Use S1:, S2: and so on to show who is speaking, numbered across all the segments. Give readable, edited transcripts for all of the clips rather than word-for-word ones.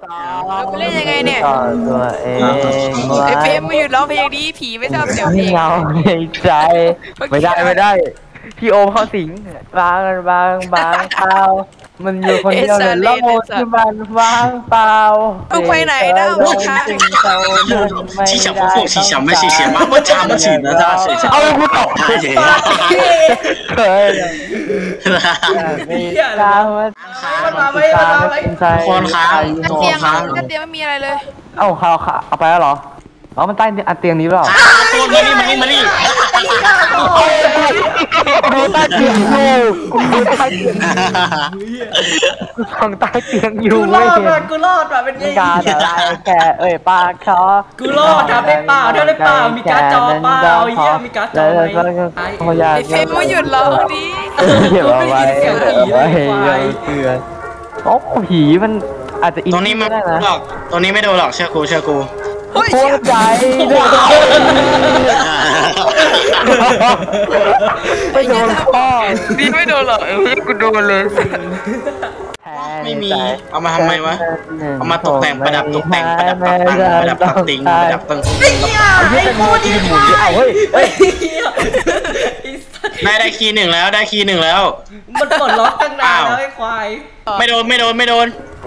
S1: ไปเล่นยังไงเนี่ย
S2: ตัวเอง
S1: ไอเฟรมมาหยุดร้องเพลงนี้ผีไม่ชอบเสียงเพลง
S2: เงาในใจไม่ได้พี่โอมเขาสิงบางเปล่ามันอยู่คนเดียวในโลกที่มันว่างเปล่า
S1: ไปไหนนะวะคะ
S3: 七小不服，七小没七小嘛，我查不起的他谁查？
S2: เอากูตก
S3: 他谁呀？
S2: เคยไม่ตาม
S3: คนค้าง
S1: เตียงก็เตียงไม่มีอะไรเลย
S2: เอ้าเอาไปแล้วเหรออ๋อมันใต้เตียงนี้หรอ
S3: ตัวมานี่
S2: ดูใต้เตียงอยู่ดูใต้เตียงกูส่องใต้เตียงอยู่
S4: กูรอดว่ะเป็นไง
S2: การอะไรแกปากคอ
S4: กูรอดทำได้เปล่ามีการ์ดจอเปล่าเยี่ยมีการ์ดจอไหม
S1: ไอเฟรมมาหยุดร้องดิ
S2: เก็บเอาไว้เตือนโอ้ผีมันอาจจะ
S3: ตรงนี้ไม่โดนหรอกตรงนี้ไม่โดนหรอกเชื่อกู
S2: หัวใจไม่โดนพ่อ
S1: ดีไม่โดนหรอกกูโดนเลย
S3: ไม่มีเอามาทำไมวะเอามาตกแต่งประดับตกแต่งประดับตังประดับตังติงประดับตังติง
S4: ไอ้กูดี
S2: เฮ้ย
S3: ได้คีย์หนึ่งแล้ว
S4: มันปลดล็อกตั้งนานแล้วไอ้ควาย
S3: ไม่โดนผีไม่ติด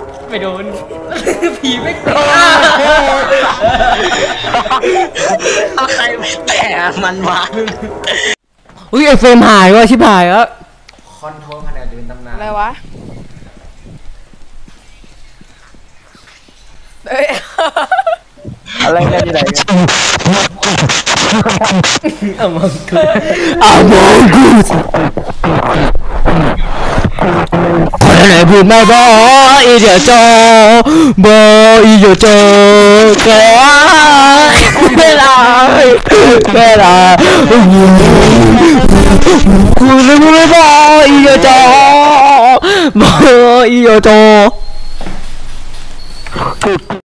S3: อะไรแต่มันวะ
S4: อุ้ยไอเฟรมหายว่ะชิบหายแล้วคอนโทรลคะแนนเดินตำนาน
S1: อะไรวะ
S2: อะไรกันอยู่ไหน
S4: เอามากู คนไหนพูดไม่บอกอีเดียวโจบอกอีเดียวโจแกไม่ได้คุณไม่บอกอีเดียวโจบอกอีเดียวโจ